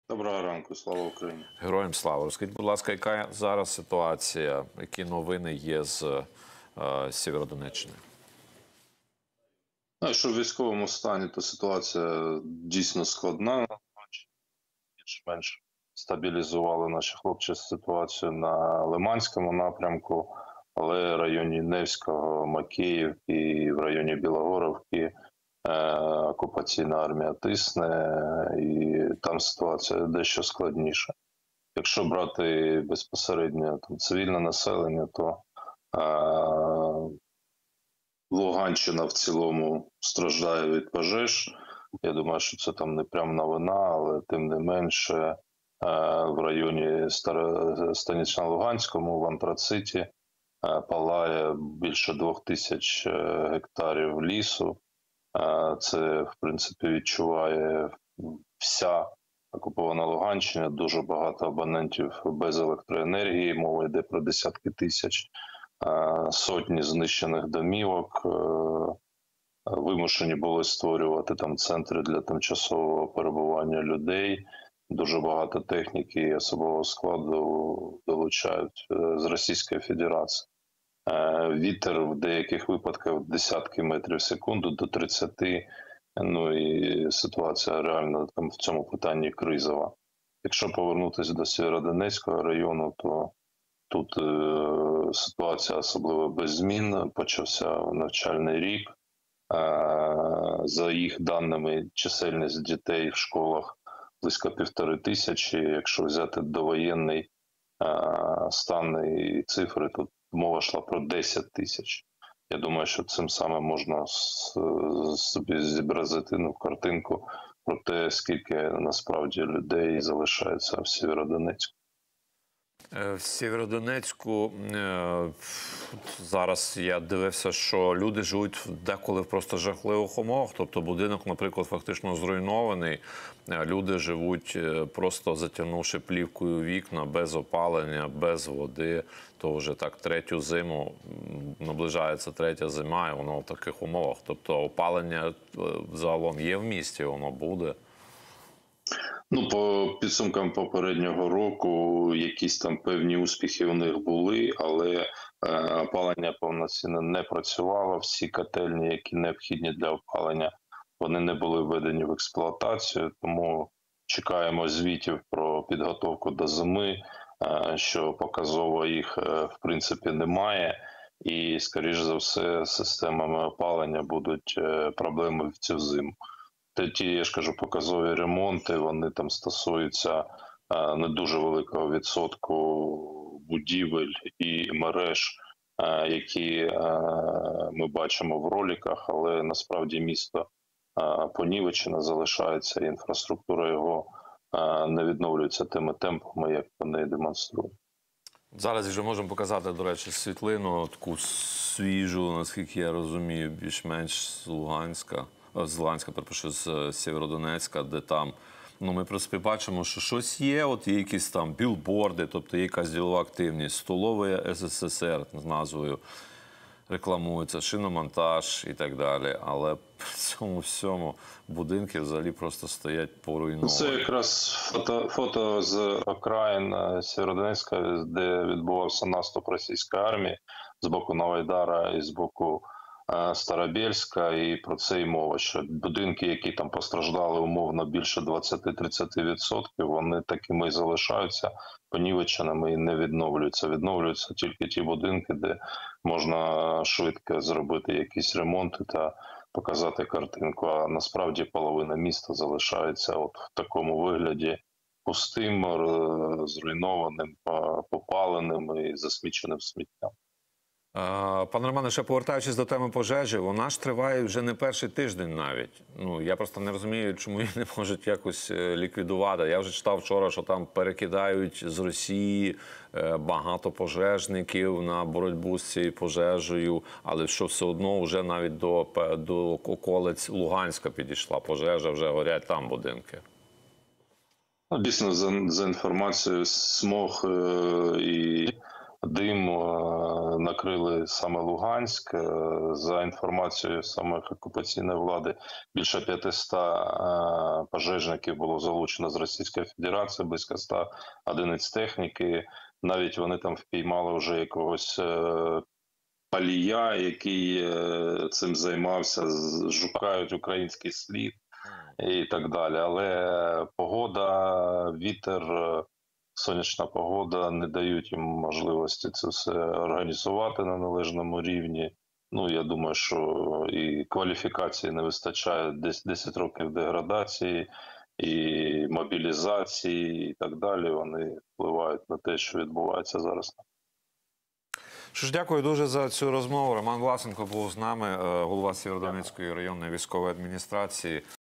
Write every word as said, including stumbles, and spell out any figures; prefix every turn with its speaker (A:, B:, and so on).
A: Доброго ранку, слава Україні.
B: Героям слава. Розкажіть, будь ласка, яка зараз ситуація, які новини є з е, Сєвєродонеччини?
A: Ну, якщо в військовому стані, то ситуація дійсно складна. Більш-менш стабілізували наші хлопці ситуацію на Лиманському напрямку, але в районі Невського, Макеївки і в районі Білогоровки е, окупаційна армія тисне, і там ситуація дещо складніша. Якщо брати безпосередньо там, цивільне населення, то е, Луганщина в цілому страждає від пожеж. Я думаю, що це там не прям новина, але тим не менше е, в районі Станично-Луганському, в Антрациті, е, палає більше двох тисяч гектарів лісу. Е, це, в принципі, відчуває вся окупована Луганщина, дуже багато абонентів без електроенергії, мова йде про десятки тисяч. Сотні знищених домівок, вимушені були створювати там центри для тимчасового перебування людей. Дуже багато техніки і особового складу долучають з Російської Федерації. Вітер в деяких випадках десятки метрів в секунду до тридцяти. Ну і ситуація реально там в цьому питанні кризова. Якщо повернутися до Сєвєродонецького району, то тут е, ситуація особливо без змін. Почався навчальний рік. Е, за їх даними, чисельність дітей в школах близько півтори тисячі. Якщо взяти довоєнний е, стан і цифри, то мова йшла про десять тисяч. Я думаю, що цим самим можна собі зобразити ну, картинку про те, скільки насправді людей залишається в Сєвєродонецьку.
B: В Сєвєродонецьку зараз я дивився, що люди живуть деколи в просто жахливих умовах. Тобто будинок, наприклад, фактично зруйнований. Люди живуть просто затягнувши плівкою вікна, без опалення, без води. То вже так третю зиму, наближається третя зима, і воно в таких умовах. Тобто опалення загалом є в місті, воно буде.
A: Ну, по підсумкам попереднього року якісь там певні успіхи у них були, але е, опалення повноцінно не працювало. Всі котельні, які необхідні для опалення, вони не були введені в експлуатацію, тому чекаємо звітів про підготовку до зими, е, що показово їх, е, в принципі, немає. І, скоріш за все, з системами опалення будуть е, проблеми в цю зиму. Ті, я ж кажу, показові ремонти, вони там стосуються е, не дуже великого відсотку будівель і мереж, е, які е, ми бачимо в роликах, але насправді місто е, понівечене залишається, і інфраструктура його е, не відновлюється тими темпами, як вони демонструють.
B: Зараз вже можемо показати, до речі, світлину, таку свіжу, наскільки я розумію, більш-менш з Луганська. З Луганська, перепрошую, з Сєвєродонецька, де там, ну, ми, в принципі, бачимо, що щось є, от є якісь там білборди, тобто є якась ділова активність, столовий ес ес ес ер з назвою рекламується, шиномонтаж і так далі, але при цьому всьому будинки взагалі просто стоять поруйновані.
A: Це якраз фото, фото з окраїн Сєвєродонецька, де відбувався наступ російської армії з боку Новайдара і з боку Старобєльська, і про це й мова, що будинки, які там постраждали умовно більше двадцять-тридцять відсотків, вони такими і залишаються понівеченими і не відновлюються. Відновлюються тільки ті будинки, де можна швидко зробити якісь ремонти та показати картинку, а насправді половина міста залишається от в такому вигляді пустим, зруйнованим, попаленим і засміченим сміттям.
B: Пане Романе, ще повертаючись до теми пожежі, вона ж триває вже не перший тиждень навіть. Ну, я просто не розумію, чому її не можуть якось ліквідувати. Я вже читав вчора, що там перекидають з Росії багато пожежників на боротьбу з цією пожежею, але що все одно вже навіть до, до околиць Луганська підійшла пожежа, вже горять там будинки.
A: Дійсно, за, за інформацією, смог і дим е, накрили саме Луганськ. Е, За інформацією самих окупаційної влади, більше п'ятисот е, пожежників було залучено з Російської Федерації, близько ста одиниць техніки. Навіть вони там впіймали вже якогось е, палія, який е, цим займався, з- шукають український слід і так далі. Але погода, вітер, е, сонячна погода не дають їм можливості це все організувати на належному рівні. Ну, я думаю, що і кваліфікації не вистачає, десь десять років деградації, і мобілізації, і так далі. Вони впливають на те, що відбувається зараз.
B: Що ж, дякую дуже за цю розмову. Роман Власенко був з нами, е, голова Сєвєродонецької районної військової адміністрації.